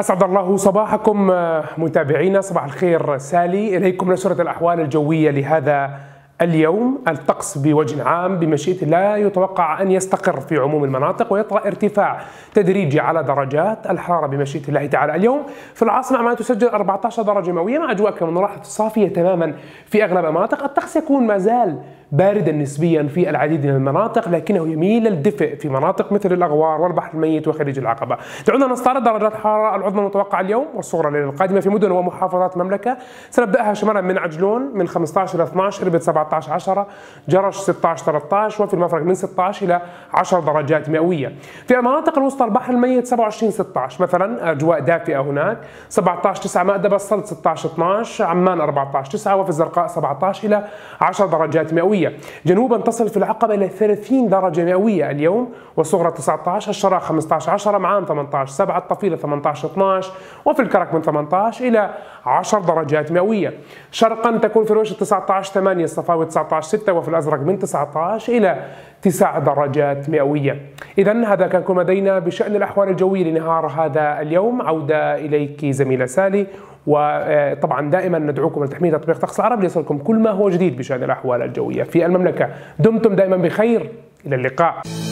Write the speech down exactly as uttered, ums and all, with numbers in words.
أسعد الله صباحكم متابعينا. صباح الخير سالي. إليكم نشرة الأحوال الجوية لهذا اليوم. الطقس بوجه عام بمشيئة الله يتوقع أن يستقر في عموم المناطق ويطرأ ارتفاع تدريجي على درجات الحرارة بمشيئة الله تعالى. اليوم في العاصمة عمان تسجل أربعة عشر درجة مئوية مع أجواء كما نلاحظ صافية تماما في أغلب المناطق. الطقس يكون ما زال باردا نسبيا في العديد من المناطق لكنه يميل للدفء في مناطق مثل الأغوار والبحر الميت وخليج العقبة. دعونا نستعرض درجات الحرارة العظمى المتوقعة اليوم والصغرى الليلة القادمة في مدن ومحافظات المملكة. سنبدأها شمالا من عجلون من خمسة عشر إلى اثني عشر، إربد سبعة عشر عشرة، جرش ستة عشر ثلاثة عشر، وفي المفرق من ستة عشر إلى عشر درجات مئوية. في المناطق الوسطى البحر الميت سبعة وعشرين ستة عشر مثلا أجواء دافئة هناك. سبعة عشر تسعة مأدبة، السلط ستة عشر اثني عشر، عمان أربعة عشر تسعة، وفي الزرقاء سبعة عشر إلى عشر درجات مئوية. جنوبا تصل في العقبة إلى ثلاثين درجة مئوية اليوم والصغرى تسعة عشر، الشراق خمسة عشر عشرة، معان ثمانية عشر سبعة، الطفيلة ثمانية عشر اثني عشر، وفي الكرك من ثمانية عشر إلى عشر درجات مئوية. شرقا تكون في روشة تسعة عشر ثمانية، الصفاوي تسعة عشر ستة، وفي الأزرق من تسعة عشر إلى تسع درجات مئوية. إذن هذا كان كل ما لدينا بشأن الأحوال الجوية لنهار هذا اليوم. عودة إليك زميلة سالي، وطبعا دائما ندعوكم لتحميل تطبيق طقس العرب ليصلكم كل ما هو جديد بشأن الأحوال الجوية في المملكة. دمتم دائما بخير، إلى اللقاء.